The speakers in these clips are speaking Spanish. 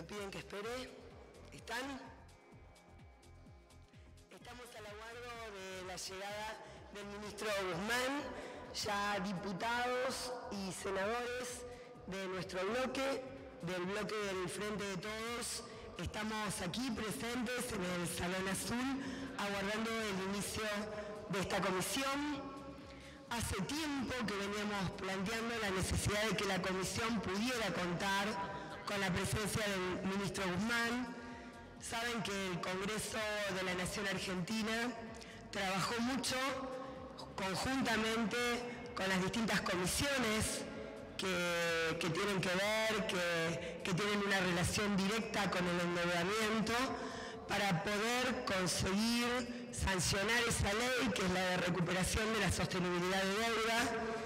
Me piden que espere. ¿Están? Estamos al aguardo de la llegada del ministro Guzmán, ya diputados y senadores de nuestro bloque, del bloque del Frente de Todos. Estamos aquí presentes en el Salón Azul, aguardando el inicio de esta comisión. Hace tiempo que veníamos planteando la necesidad de que la comisión pudiera contar con la presencia del ministro Guzmán. Saben que el Congreso de la Nación Argentina trabajó mucho conjuntamente con las distintas comisiones que tienen que ver, que tienen una relación directa con el endeudamiento, para poder conseguir sancionar esa ley, que es la de recuperación de la sostenibilidad de deuda,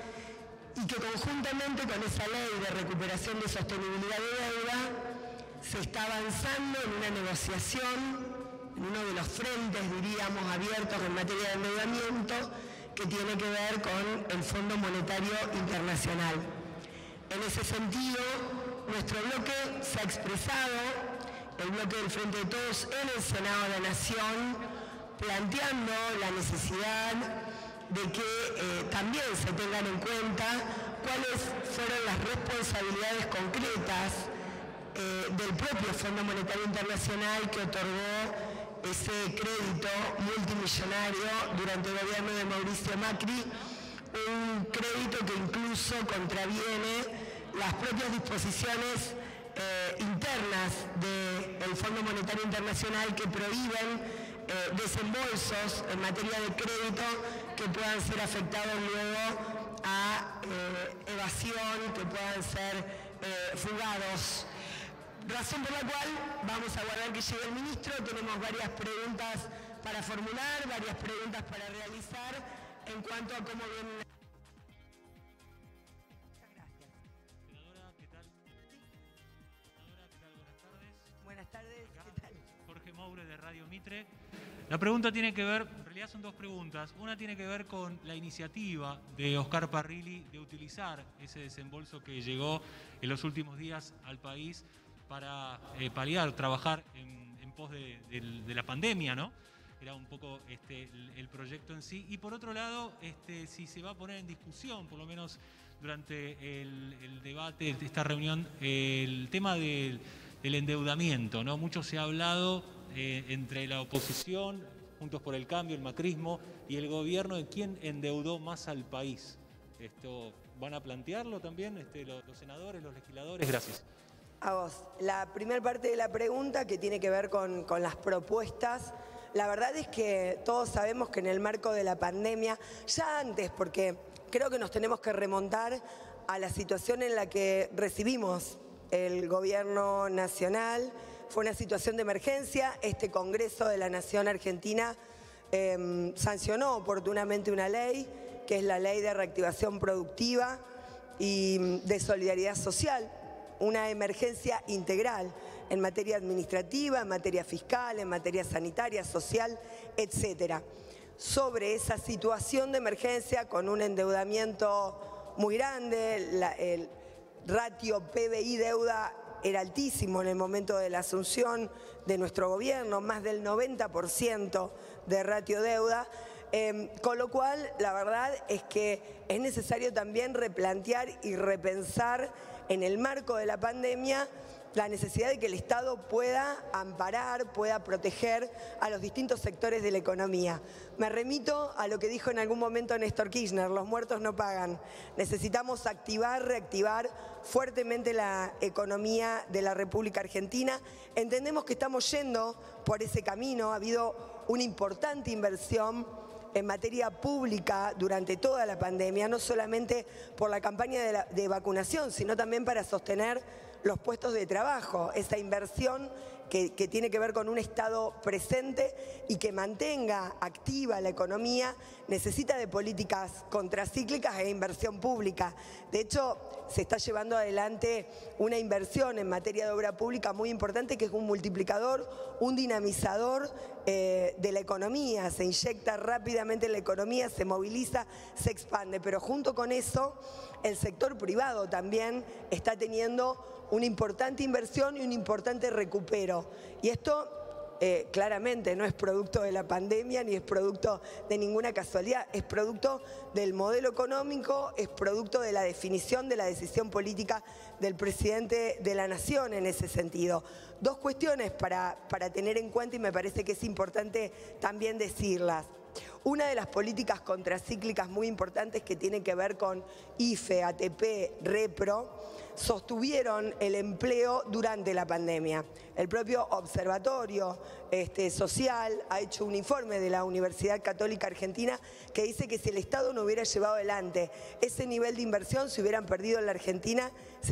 y que conjuntamente con esa ley de recuperación de sostenibilidad de deuda se está avanzando en una negociación, en uno de los frentes, diríamos, abiertos en materia de endeudamiento, que tiene que ver con el Fondo Monetario Internacional. En ese sentido, nuestro bloque se ha expresado, el bloque del Frente de Todos, en el Senado de la Nación, planteando la necesidad de que también se tengan en cuenta cuáles fueron las responsabilidades concretas del propio Fondo Monetario Internacional, que otorgó ese crédito multimillonario durante el gobierno de Mauricio Macri, un crédito que incluso contraviene las propias disposiciones internas del Fondo Monetario Internacional, que prohíben desembolsos en materia de crédito que puedan ser afectados luego a evasión, que puedan ser fugados. Razón por la cual vamos a aguardar que llegue el ministro. Tenemos varias preguntas para formular, varias preguntas para realizar en cuanto a cómo viene. Muchas gracias. Senadora, ¿qué tal? Senadora, ¿qué tal? Buenas tardes. Buenas tardes, Acá, ¿qué tal? Jorge Moure, de Radio Mitre. La pregunta tiene que ver, en realidad son dos preguntas. Una tiene que ver con la iniciativa de Oscar Parrilli de utilizar ese desembolso que llegó en los últimos días al país para paliar, trabajar en pos de la pandemia, ¿no? Era un poco el proyecto en sí. Y por otro lado, si se va a poner en discusión, por lo menos durante el debate de esta reunión, el tema del endeudamiento, ¿no? Mucho se ha hablado entre la oposición, Juntos por el Cambio, el macrismo y el gobierno, de quién endeudó más al país. ¿Esto van a plantearlo también los senadores, los legisladores? Gracias. A vos. La primera parte de la pregunta, que tiene que ver con las propuestas, la verdad es que todos sabemos que en el marco de la pandemia, ya antes, porque creo que nos tenemos que remontar a la situación en la que recibimos el gobierno nacional, fue una situación de emergencia. Este Congreso de la Nación Argentina sancionó oportunamente una ley, que es la Ley de Reactivación Productiva y de Solidaridad Social, una emergencia integral en materia administrativa, en materia fiscal, en materia sanitaria, social, etcétera. Sobre esa situación de emergencia, con un endeudamiento muy grande, el ratio PBI-deuda era altísimo en el momento de la asunción de nuestro gobierno, más del 90% de ratio deuda, con lo cual la verdad es que es necesario también replantear y repensar en el marco de la pandemia la necesidad de que el Estado pueda amparar, pueda proteger a los distintos sectores de la economía. Me remito a lo que dijo en algún momento Néstor Kirchner: los muertos no pagan. Necesitamos activar, reactivar fuertemente la economía de la República Argentina. Entendemos que estamos yendo por ese camino. Ha habido una importante inversión en materia pública durante toda la pandemia, no solamente por la campaña de vacunación, sino también para sostener los puestos de trabajo, esa inversión que tiene que ver con un Estado presente y que mantenga activa la economía, necesita de políticas contracíclicas e inversión pública. De hecho, se está llevando adelante una inversión en materia de obra pública muy importante, que es un multiplicador, un dinamizador de la economía. Se inyecta rápidamente en la economía, se moviliza, se expande, pero junto con eso el sector privado también está teniendo una importante inversión y un importante recupero. Y esto claramente no es producto de la pandemia ni es producto de ninguna casualidad, es producto del modelo económico, es producto de la definición de la decisión política del presidente de la Nación en ese sentido. Dos cuestiones para tener en cuenta y me parece que es importante también decirlas. Una de las políticas contracíclicas muy importantes que tiene que ver con IFE, ATP, Repro, sostuvieron el empleo durante la pandemia. El propio Observatorio Social ha hecho un informe de la Universidad Católica Argentina que dice que si el Estado no hubiera llevado adelante ese nivel de inversión, se hubieran perdido en la Argentina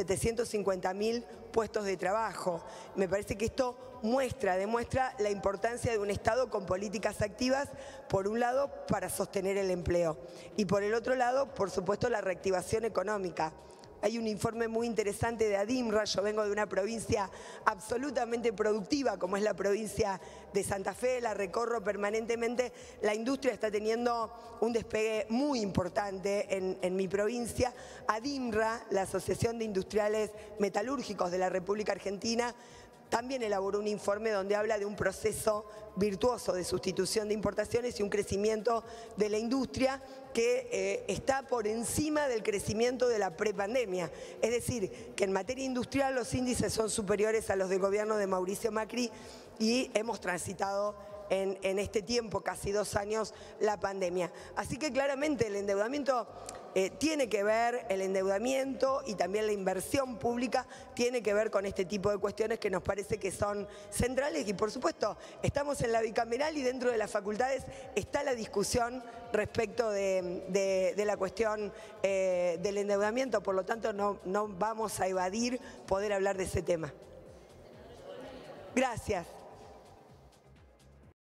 750.000 puestos de trabajo. Me parece que esto demuestra la importancia de un Estado con políticas activas, por un lado, para sostener el empleo y por el otro lado, por supuesto, la reactivación económica. Hay un informe muy interesante de ADIMRA, yo vengo de una provincia absolutamente productiva como es la provincia de Santa Fe, la recorro permanentemente, la industria está teniendo un despegue muy importante en mi provincia. ADIMRA, la Asociación de Industriales Metalúrgicos de la República Argentina, también elaboró un informe donde habla de un proceso virtuoso de sustitución de importaciones y un crecimiento de la industria que está por encima del crecimiento de la prepandemia. Es decir, que en materia industrial los índices son superiores a los del gobierno de Mauricio Macri y hemos transitado en este tiempo, casi 2 años, la pandemia. Así que claramente el endeudamiento tiene que ver, el endeudamiento y también la inversión pública tiene que ver con este tipo de cuestiones que nos parece que son centrales y por supuesto estamos en la bicameral y dentro de las facultades está la discusión respecto de la cuestión del endeudamiento, por lo tanto no vamos a evadir poder hablar de ese tema. Gracias.